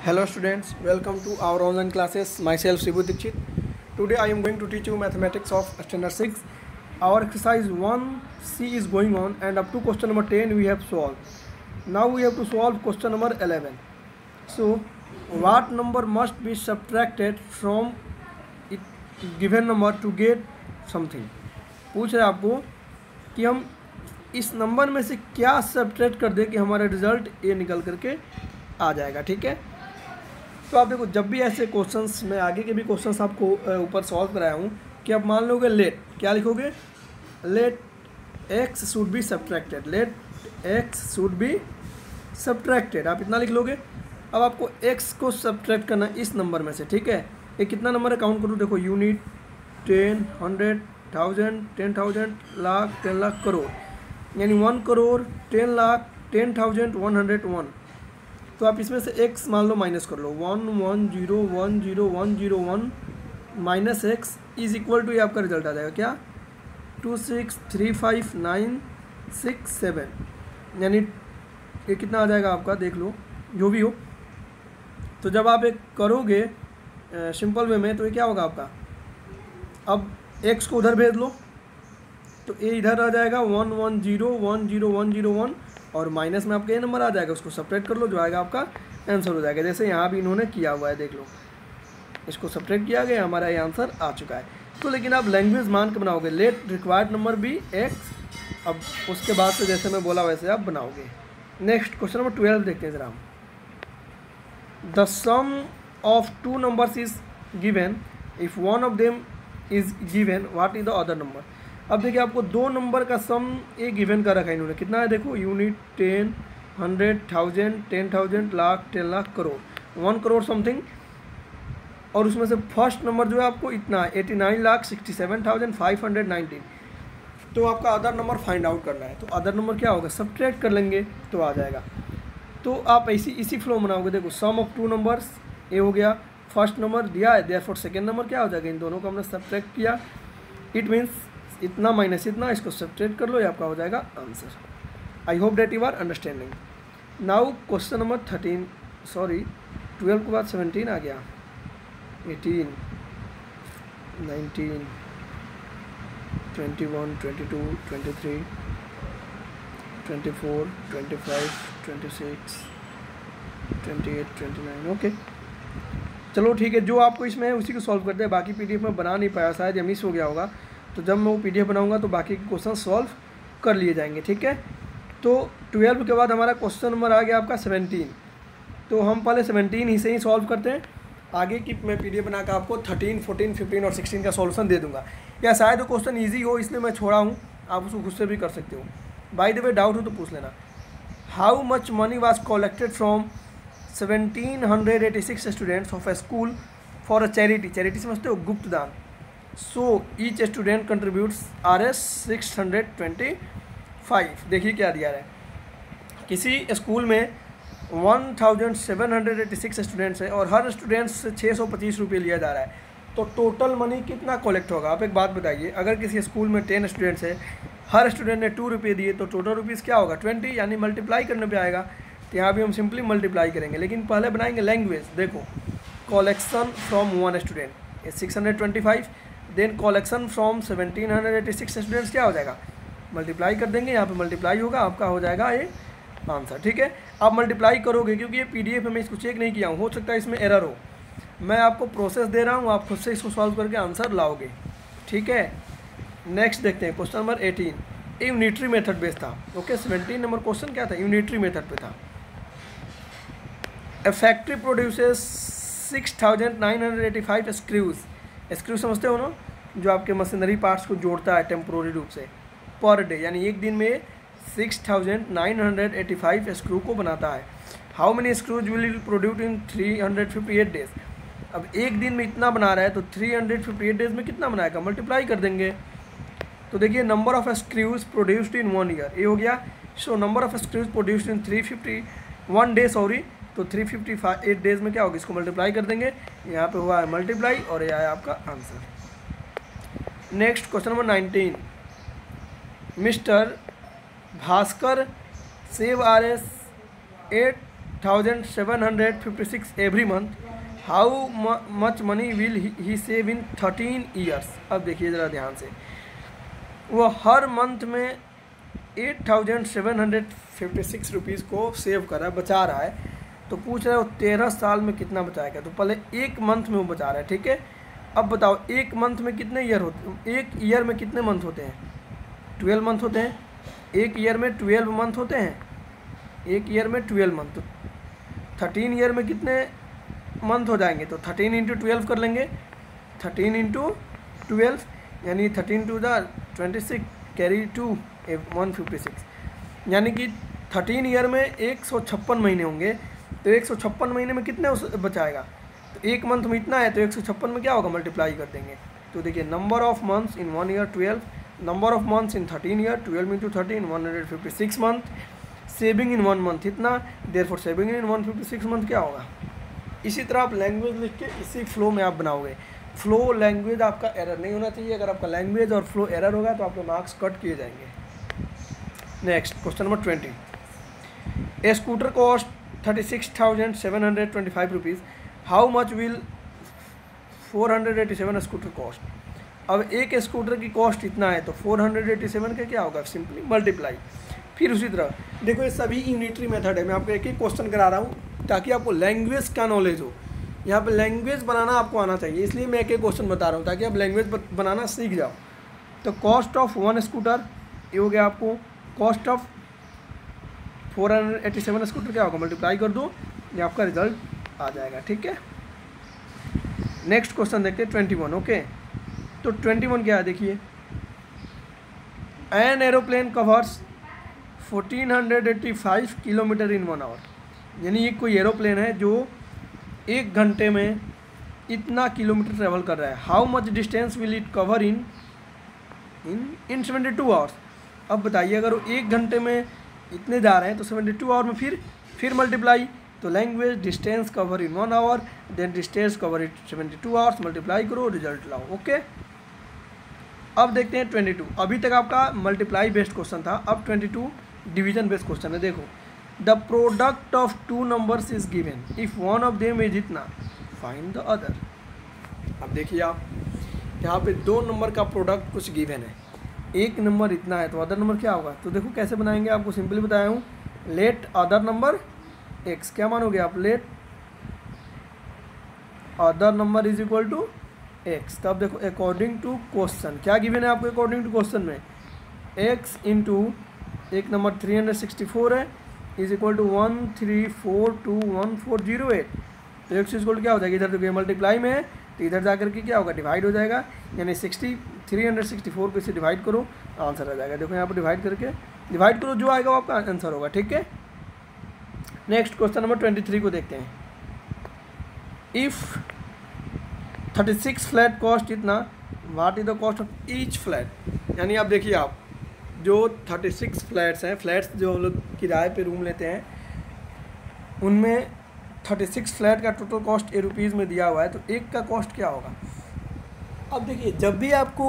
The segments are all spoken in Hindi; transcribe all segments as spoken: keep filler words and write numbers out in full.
Hello students, welcome to our online classes. Myself Shibu Dikshit. Today I am going to teach you mathematics of standard six. Our exercise one C is going on and up to question number ten we have solved. Now we have to solve question number eleven. So what number must be subtracted from it given number to get something? पूछ रहे आपको कि हम इस नंबर में से क्या सब्ट्रैक्ट कर दे कि हमारा रिजल्ट ए निकल करके आ जाएगा। ठीक है, तो आप देखो जब भी ऐसे क्वेश्चंस, मैं आगे के भी क्वेश्चंस आपको ऊपर सॉल्व कराया हूँ कि आप मान लोगे लेट, क्या लिखोगे, let x should be subtracted, let x should be subtracted, आप इतना लिख लोगे। अब आपको एक्स को सब्ट्रैक्ट करना इस नंबर में से। ठीक है, ये कितना नंबर है काउंट करो, देखो unit, ten, hundred, thousand, ten thousand, lakh, ten lakh, crore, यानी one crore, ten lakh, ten thousand, one hundred one. तो आप इसमें से एक्स मान लो माइनस कर लो, one one zero one zero one zero one minus x is equal to, ये आपका रिजल्ट आ जाएगा क्या, two six three five nine six seven, यानी ये कितना आ जाएगा आपका, देख लो जो भी हो। तो जब आप एक करोगे सिंपल वे में तो ये क्या होगा आपका, अब एक्स को उधर भेज लो तो ये इधर आ जाएगा one one zero one zero one zero one, और माइनस में आपका ये नंबर आ जाएगा, उसको सब्ट्रैक्ट कर लो, जो आएगा आपका आंसर हो जाएगा। जैसे यहाँ भी इन्होंने किया हुआ है, देख लो इसको सब्ट्रैक्ट किया गया, हमारा ये आंसर आ चुका है। तो लेकिन आप लैंग्वेज मान के बनाओगे, let required number be x, अब उसके बाद से जैसे मैं बोला वैसे आप बनाओगे। नेक्स्ट क्वेश्चन नंबर ट्वेल्व देखते हैं जरा हम। The sum of two numbers is given, if one of them is given what is the other number. अब देखिए आपको दो नंबर का सम ए गिवन कर रखा है इन्होंने, कितना है देखो, unit, ten, hundred, thousand, ten thousand, lakh, ten lakh, crore, one crore something, और उसमें से फर्स्ट नंबर जो है आपको इतना eighty nine lakh sixty seven thousand five hundred nineteen. तो आपका अदर नंबर फाइंड आउट करना है, तो अदर नंबर क्या होगा, सब्ट्रैक्ट कर लेंगे तो आ जाएगा। तो आप ऐसी इसी फ्लो बनाओगे, देखो सम ऑफ टू नंबर्स ए हो गया, फर्स्ट नंबर दिया है, देयरफॉर सेकेंड नंबर क्या हो जाएगा, इन दोनों को हमने सब्ट्रैक्ट किया, इट मीन्स इतना माइनस इतना, इसको सब्ट्रैक्ट कर लो, ये आपका हो जाएगा answer. I hope that you are understanding. Now question number thirteen, sorry twelve के बाद सेवनटीन आ गया, eighteen, nineteen, twenty one, twenty two, twenty three, twenty four, twenty five, twenty six, twenty eight, twenty nine. Okay चलो ठीक है, जो आपको इसमें है उसी को सॉल्व करते हैं, बाकी पीडीएफ में बना नहीं पाया, शायद ये मिस हो गया होगा, तो जब मैं वो पीडीएफ बनाऊंगा तो बाकी के क्वेश्चन सॉल्व कर लिए जाएंगे। ठीक है, तो ट्वेल्व के बाद हमारा क्वेश्चन नंबर आ गया आपका सेवनटीन, तो हम पहले सेवनटीन ही से ही सॉल्व करते हैं, आगे की मैं पीडीएफ बनाकर आपको थर्टीन, फोर्टीन, फिफ्टीन और सिक्सटीन का सॉल्यूशन दे दूंगा, या शायद वो क्वेश्चन ईजी हो इसलिए मैं छोड़ा हूँ, आप उसको खुद से भी कर सकते हो। बाय द वे डाउट हो तो पूछ लेना। How much money was collected from seventeen hundred eighty six students of a school for a charity, charity समझते हो, गुप्त दान। So each student contributes R S six hundred twenty five. देखिए क्या दिया है, किसी स्कूल में one thousand seven hundred eighty six students है और हर स्टूडेंट से छः सौ पच्चीस रुपये लिया जा रहा है, तो टोटल मनी कितना कलेक्ट होगा। आप एक बात बताइए, अगर किसी स्कूल में टेन स्टूडेंट्स है, हर स्टूडेंट ने टू रुपये दिए, तो टोटल रुपीज़ क्या होगा, ट्वेंटी, यानी मल्टीप्लाई करने पे आएगा। तो यहाँ भी हम सिंपली मल्टीप्लाई करेंगे, लेकिन पहले बनाएंगे लैंग्वेज। देखो collection from one student six hundred twenty five, then collection from seventeen hundred eighty six students क्या हो जाएगा, मल्टीप्लाई कर देंगे, यहाँ पे मल्टीप्लाई होगा, आपका हो जाएगा ये आंसर। ठीक है, आप मल्टीप्लाई करोगे, क्योंकि ये पीडीएफ है, मैं इसको चेक नहीं किया हूँ, हो सकता है इसमें एरर हो, मैं आपको प्रोसेस दे रहा हूँ, आप खुद से इसको सॉल्व करके आंसर लाओगे। ठीक है, नेक्स्ट देखते हैं क्वेश्चन नंबर एटीन, ये यूनिटरी मेथड बेस्ड था। ओके, सेवनटीन नंबर क्वेश्चन क्या था, यूनिटरी मेथड पे था। A factory produces six thousand nine hundred eighty five screws, screw समझते हो ना, जो आपके मशीनरी पार्ट्स को जोड़ता है टेम्पोररी रूप से, पर डे, यानी एक दिन में six thousand nine hundred eighty five screw को बनाता है। How many screws will produce in three hundred fifty eight days. अब एक दिन में इतना बना रहा है, तो three hundred fifty eight days में कितना बनाएगा, मल्टीप्लाई कर देंगे। तो देखिए number of screws produced in one year, ये हो गया। So number of screws produced in three fifty one day sorry, तो three fifty five eight days में क्या होगा, इसको मल्टीप्लाई कर देंगे, यहाँ पे हुआ है मल्टीप्लाई, और यह है आपका answer. Next question number nineteen, mister Bhaskar save R S eight thousand seven hundred fifty six every month, how much money will he save in thirteen years. अब देखिए ज़रा ध्यान से, वो हर मंथ में eight thousand seven hundred fifty six rupees को सेव कर रहा है, बचा रहा है। तो पूछ रहा है वो तेरह साल में कितना बचाएगा। तो पहले एक मंथ में वो बचा रहा है, ठीक है। अब बताओ एक मंथ में कितने ईयर होते हैं, एक ईयर में कितने मंथ होते हैं, ट्वेल्व मंथ होते हैं। एक ईयर में ट्वेल्व मंथ होते हैं, एक ईयर में ट्वेल्व मंथ। तो थर्टीन ईयर में कितने मंथ हो जाएंगे, तो थर्टीन इंटू ट्वेल्व कर लेंगे, थर्टीन इंटू ट्वेल्व यानी thirteen two the twenty six carry two one fifty six, यानी कि थर्टीन ईयर में एक सौ छप्पन महीने होंगे। तो एक सौ छप्पन महीने में कितने बचाएगा, तो एक मंथ में इतना है, तो एक सौ छप्पन में क्या होगा, मल्टीप्लाई कर देंगे। तो देखिए number of months in one year twelve, number of months in thirteen year, twelve into thirteen one hundred fifty six month, saving in one month इतना, therefore saving in one fifty six month क्या होगा। इसी तरह आप लैंग्वेज लिख के इसी फ्लो में आप बनाओगे। फ्लो लैंग्वेज आपका एरर नहीं होना चाहिए। अगर आपका लैंग्वेज और फ्लो एरर होगा तो आपके मार्क्स कट किए जाएंगे। Next question number twenty, a scooter cost thirty six thousand seven hundred twenty five rupees, how much will four hundred eighty seven scooter cost. अब एक स्कूटर की कॉस्ट इतना है, तो फोर हंड्रेड एटी सेवन का क्या होगा, सिंपली मल्टीप्लाई। फिर उसी तरह देखो ये सभी यूनिटरी मेथड है, मैं आपको एक एक क्वेश्चन करा रहा हूँ ताकि आपको लैंग्वेज का नॉलेज हो। यहाँ पे लैंग्वेज बनाना आपको आना चाहिए, इसलिए मैं एक एक क्वेश्चन बता रहा हूँ ताकि आप लैंग्वेज बनाना सीख जाओ। तो कॉस्ट ऑफ वन स्कूटर ये हो गया आपको, cost of four hundred eighty seven scooter क्या होगा, मल्टीप्लाई कर दो, ये आपका रिजल्ट आ जाएगा, ठीक है। नेक्स्ट क्वेश्चन देखते हैं ट्वेंटी वन। ओके, तो ट्वेंटी वन क्या है देखिए, an aeroplane covers fourteen hundred eighty five kilometre in one hour, यानी ये कोई एरोप्लेन है जो एक घंटे में इतना किलोमीटर ट्रेवल कर रहा है। How much distance will it cover in in in seventy two hours. अब बताइए अगर वो एक घंटे में इतने जा रहे हैं तो सेवेंटी टू आवर में फिर फिर मल्टीप्लाई, तो language distance cover in one hour, then distance cover it seventy two hours, multiply करो, रिजल्ट लाओ। ओके, अब देखते हैं ट्वेंटी टू। अभी तक आपका मल्टीप्लाई बेस्ड क्वेश्चन था, अब twenty two division based question है। देखो, the product of two numbers is given, if one of them is इतना, फाइंड द अदर। अब देखिए आप यहाँ पे दो नंबर का प्रोडक्ट कुछ गिवन है, एक नंबर इतना है, तो अदर नंबर क्या होगा। तो देखो कैसे बनाएंगे, आपको सिंपली बताया हूँ, लेट अदर नंबर एक्स, क्या मानोगे आप, let other number is equal to X. तब देखो अकॉर्डिंग टू क्वेश्चन क्या गिवन है आपको, अकॉर्डिंग टू क्वेश्चन में एक्स इंटू एक number three hundred sixty four है is equal to one three four two one four zero eight. तो एक्स इक्वल क्या हो जाएगा, इधर देखिए मल्टीप्लाई में है तो इधर जाकर के क्या होगा, डिवाइड हो जाएगा, यानी sixty three hundred sixty four को इसे डिवाइड करो, आंसर आ जाएगा। देखो यहाँ पर डिवाइड करके डिवाइड करो, जो आएगा वो आपका आंसर होगा, ठीक है। Next question number twenty three को देखते हैं। If thirty six flat cost इतना, what is the cost of each flat. यानी आप देखिए, आप जो थर्टी सिक्स फ्लैट्स हैं, फ्लैट्स जो हम लोग किराए पे रूम लेते हैं, उनमें थर्टी सिक्स फ्लैट का टोटल कॉस्ट ए रुपीज़ में दिया हुआ है, तो एक का कॉस्ट क्या होगा। अब देखिए, जब भी आपको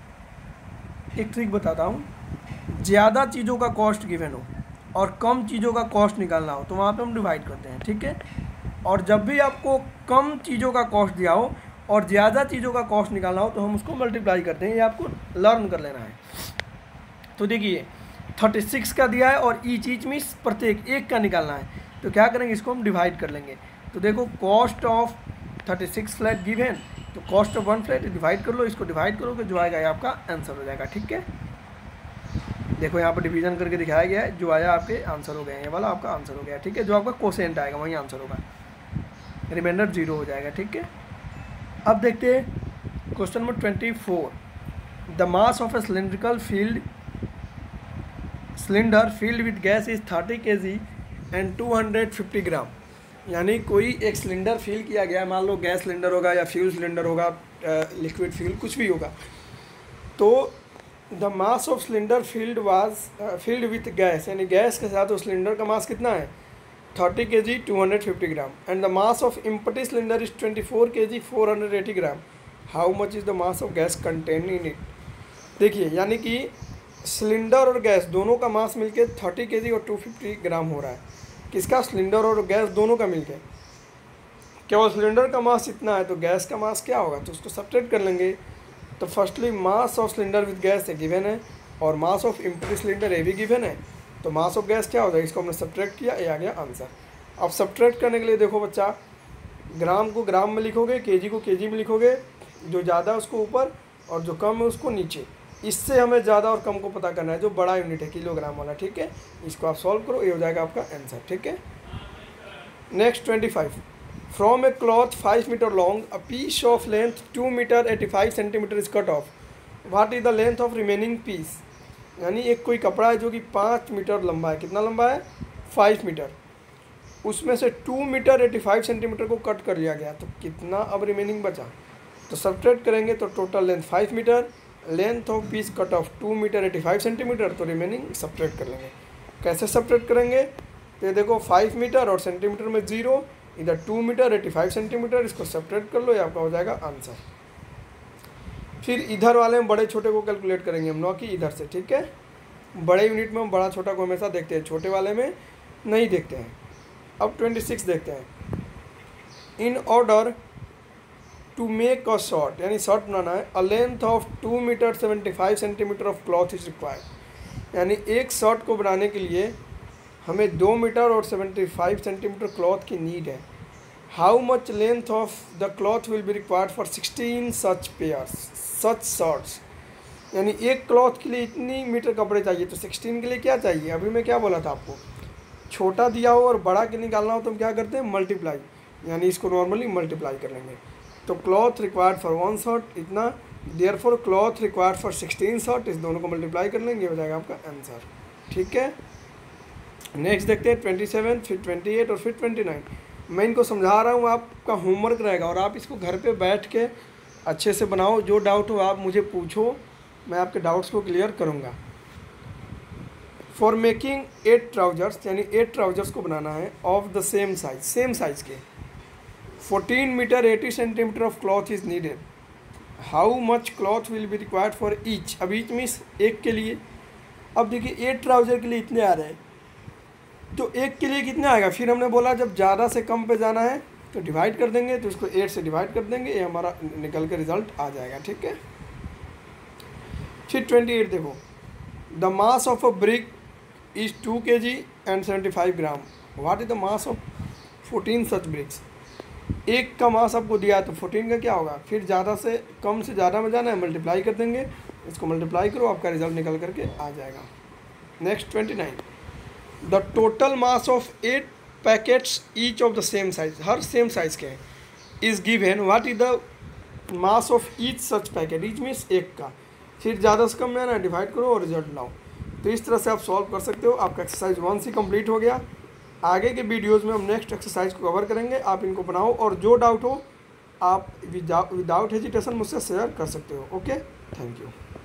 एक ट्रिक बताता हूँ, ज़्यादा चीज़ों का कॉस्ट गिवन हो और कम चीज़ों का कॉस्ट निकालना हो तो वहाँ पे हम डिवाइड करते हैं, ठीक है। और जब भी आपको कम चीज़ों का कॉस्ट दिया हो और ज़्यादा चीज़ों का कॉस्ट निकालना हो तो हम उसको मल्टीप्लाई करते हैं, ये आपको लर्न कर लेना है। तो देखिए थर्टी सिक्स का दिया है और ईच ईच में प्रत्येक एक का निकालना है, तो क्या करेंगे, इसको हम डिवाइड कर लेंगे। तो देखो cost of thirty six flat given, तो cost of one flat divide कर लो, इसको डिवाइड करोगे जो आएगा ये आपका आंसर हो जाएगा, ठीक है। देखो यहाँ पर डिवीजन करके दिखाया गया है, जो आया आपके आंसर हो गए, ये वाला आपका आंसर हो गया, ठीक है। जो आपका कोसेंट आएगा वही आंसर होगा, रिमाइंडर जीरो हो जाएगा, ठीक है। अब देखते हैं question number twenty four. The mass of a cylindrical filled cylinder filled with gas is thirty K G and two hundred fifty gram. यानी कोई एक सिलेंडर फिल किया गया है, मान लो गैस सिलेंडर होगा या फ्यूल सिलेंडर होगा, लिक्विड फ्यूल कुछ भी होगा, तो the mass of cylinder filled was filled with gas, यानी गैस के साथ उस सिलेंडर का मास कितना है, thirty K G two hundred fifty gram, and the mass of empty cylinder is twenty four K G four hundred eighty gram. How much is the mass of gas contain in it. देखिए यानी कि सिलेंडर और गैस दोनों का मास मिलके थर्टी के जी और टू फिफ्टी ग्राम हो रहा है, किसका, सिलेंडर और गैस दोनों का मिलके। केवल सिलेंडर का मास इतना है तो गैस का मास क्या होगा, तो उसको सब्ट्रैक्ट कर लेंगे। तो firstly mass of cylinder with gas a given है और mass of empty cylinder a भी गिवन है, तो मास ऑफ गैस क्या हो जाएगा, इसको हमने सब्ट्रैक्ट किया, ये आ गया आंसर। अब सब्ट्रैक्ट करने के लिए देखो बच्चा, ग्राम को ग्राम में लिखोगे, केजी को केजी में लिखोगे, जो ज़्यादा है उसको ऊपर और जो कम है उसको नीचे। इससे हमें ज़्यादा और कम को पता करना है, जो बड़ा यूनिट है किलोग्राम वाला, ठीक है। इसको आप सॉल्व करो, ये हो जाएगा आपका आंसर, ठीक है। Next twenty five, from a cloth five metre long a piece of length two metre eighty five centimetre is cut off, what is the length of remaining piece. यानी एक कोई कपड़ा है जो कि पाँच मीटर लंबा है, कितना लंबा है, फाइव मीटर, उसमें से two metre eighty five centimetre को कट कर लिया गया, तो कितना अब रिमेनिंग बचा। तो सब्ट्रैक्ट करेंगे तो total length five metre, length of piece cut off two metre eighty five centimetre, तो रिमेनिंग सब्ट्रैक्ट कर लेंगे। कैसे सब्ट्रैक्ट करेंगे, तो ये देखो फाइव मीटर और सेंटीमीटर में जीरो, इधर two metre eighty five centimetre, इसको सब्ट्रैक्ट कर लो, ये आपका हो जाएगा आंसर। फिर इधर वाले में बड़े छोटे को कैलकुलेट करेंगे हम, नौ की इधर से, ठीक है। बड़े यूनिट में हम बड़ा छोटा को हमेशा देखते हैं, छोटे वाले में नहीं देखते हैं। अब ट्वेंटी सिक्स देखते हैं, in order to make a short, यानी शॉर्ट बनाना है, a length of two metre seventy five centimetre of cloth is required. यानी एक शॉर्ट को बनाने के लिए हमें दो मीटर और सेवेंटी फाइव सेंटीमीटर क्लॉथ की नीड है। How much length of the cloth will be required for sixteen such pairs such shorts. यानी एक क्लॉथ के लिए इतनी मीटर कपड़े चाहिए, तो सिक्सटीन के लिए क्या चाहिए, अभी मैं क्या बोला था आपको, छोटा दिया हो और बड़ा के निकालना हो तो हम क्या करते हैं, मल्टीप्लाई, यानी इसको नॉर्मली मल्टीप्लाई कर लेंगे। तो cloth required for one short इतना, therefore cloth required for sixteen short, इस दोनों को मल्टीप्लाई कर लेंगे, हो जाएगा आपका आंसर, ठीक है। नेक्स्ट देखते हैं ट्वेंटी सेवन, फिर ट्वेंटी एट और फिर ट्वेंटी नाइन। मैं इनको समझा रहा हूँ, आपका होमवर्क रहेगा और आप इसको घर पे बैठ के अच्छे से बनाओ। जो डाउट हो आप मुझे पूछो, मैं आपके डाउट्स को क्लियर करूँगा। फॉर मेकिंग एट ट्राउजर्स, यानी एट ट्राउजर्स को बनाना है of the same size, same size के, fourteen metre eighty centimetre of cloth is needed. How much cloth will be required for each. अब ईच मीन्स एक के लिए। अब देखिए एट ट्राउजर के लिए इतने आ रहे हैं, तो एक के लिए कितना आएगा। फिर हमने बोला जब ज़्यादा से कम पे जाना है तो डिवाइड कर देंगे, तो इसको एट से डिवाइड कर देंगे, ये हमारा निकल के रिजल्ट आ जाएगा, ठीक है। फिर ट्वेंटी एट देखो, the mass of a brick is two K G and seventy five gram, what is the mass of fourteen such bricks. एक का मास आपको दिया तो फोर्टीन का क्या होगा, फिर ज़्यादा से कम से ज़्यादा में जाना है, मल्टीप्लाई कर देंगे, इसको मल्टीप्लाई करो, आपका रिजल्ट निकल करके आ जाएगा। Next twenty nine, the total mass of eight packets each of the same size, हर सेम साइज के हैं, is given, what is the mass of each such packet. Each means एक का, फिर ज़्यादा से कम में ना डिवाइड करो और रिजल्ट लाओ। तो इस तरह से आप सॉल्व कर सकते हो। आपका एक्सरसाइज वन सी कंप्लीट हो गया। आगे के वीडियोस में हम नेक्स्ट एक्सरसाइज को कवर करेंगे, आप इनको बनाओ और जो डाउट हो आप विदाउट हेजिटेशन मुझसे शेयर कर सकते हो। Okay, thank you.